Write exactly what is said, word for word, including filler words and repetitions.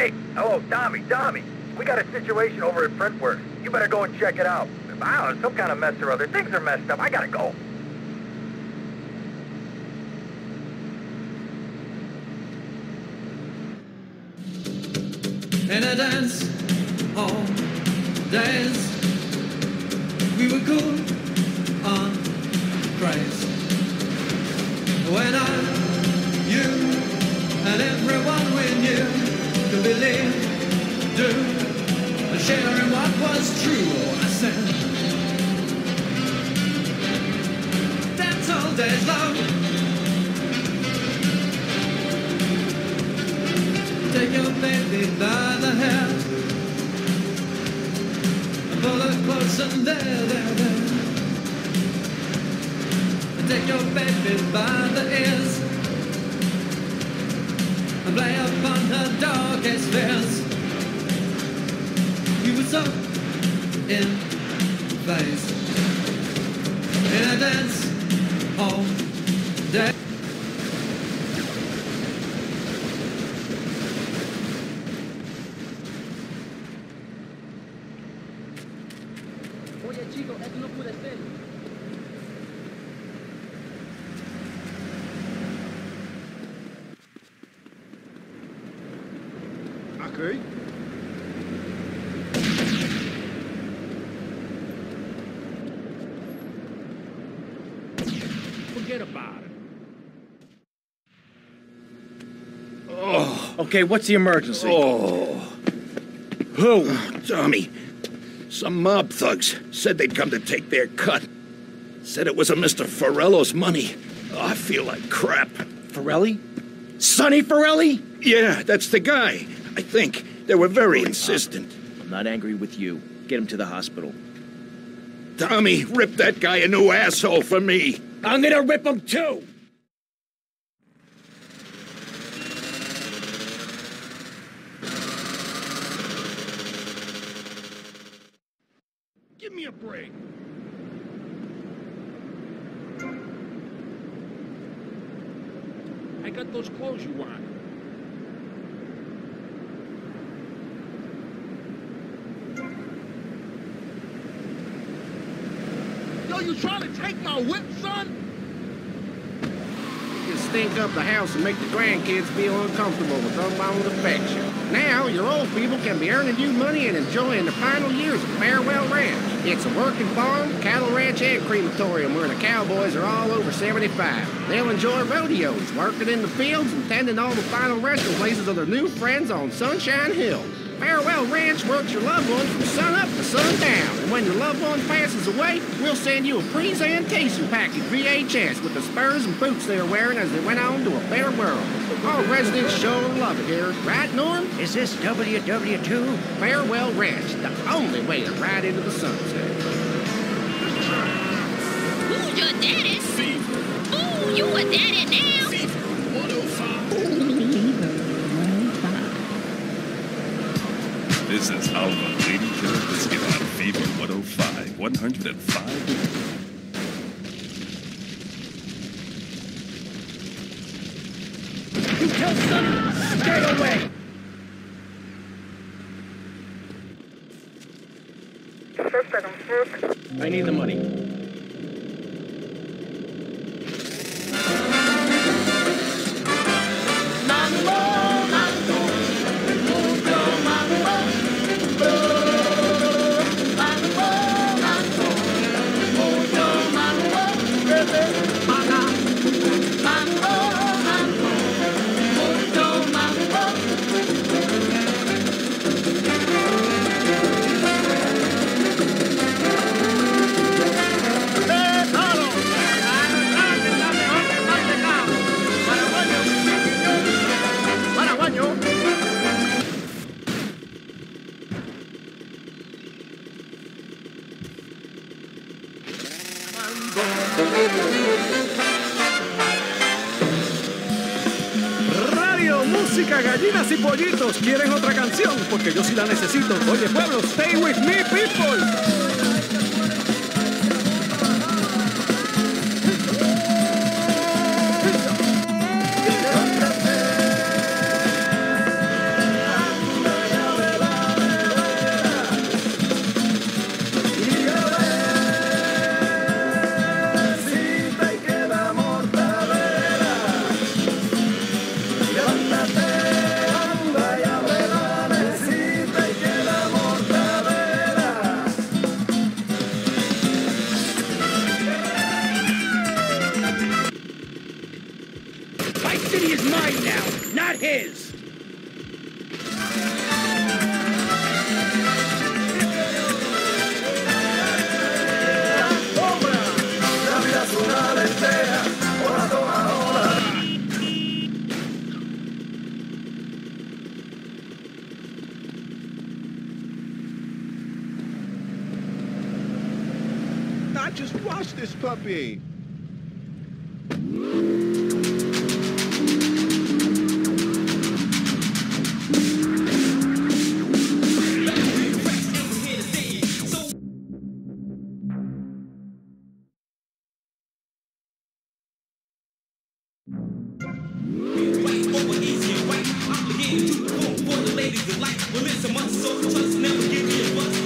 Hey, hello, Tommy, Tommy. We got a situation over at Printworks. You better go and check it out. I don't know, some kind of mess or other. Things are messed up. I gotta go. In a dance hall days, we were cool on craze. When I, you, and everyone we knew could believe, do, and share in what was true. Oh, I said, dance all days long. Take your baby by the hair and pull her close and there, there, there. Take your baby by the ears and play upon her darkest fears. You were so in phase in a dance all day. Oye chicos, esto no puede ser. Okay. Forget about it. Oh. Okay, what's the emergency? Oh. Who? Tommy. Some mob thugs said they'd come to take their cut. Said it was a Mister Forello's money. Oh, I feel like crap. Forelli? Sonny Forelli? Yeah, that's the guy. I think. They were very insistent. I'm not angry with you. Get him to the hospital. Tommy, rip that guy a new asshole for me. I'm gonna rip him too! Give me a break. I got those clothes you want. Yo, you trying to take my whip, son? You stink up the house and make the grandkids feel uncomfortable with unbounded affection. Now, your old people can be earning you money and enjoying the final years of Farewell Ranch. It's a working farm, cattle ranch, and crematorium where the cowboys are all over seventy-five. They'll enjoy rodeos, working in the fields, and tending all the final resting places of their new friends on Sunshine Hill. Farewell Ranch works your loved ones from sun up to sundown. And when your loved one passes away, we'll send you a presentation package V H S with the spurs and boots they were wearing as they went on to a better world. All residents sure love it here. Right, Norm? Is this W W two? Farewell Ranch, the only way to ride into the sunset. Who's your daddy? Ooh, you a daddy now? one oh five. This is how the Lady Killer Biscuit on Fever one oh five, one hundred five. You tell Sonny, stay away! I need the money. Radio, música, gallinas y pollitos. ¿Quieren otra canción? Porque yo sí la necesito. Oye, pueblo, stay with me, people. city is mine now, not his. I just washed this puppy. Easy and right, I'm beginning to perform for the ladies delight. Women so much so trust, never give me a buzz.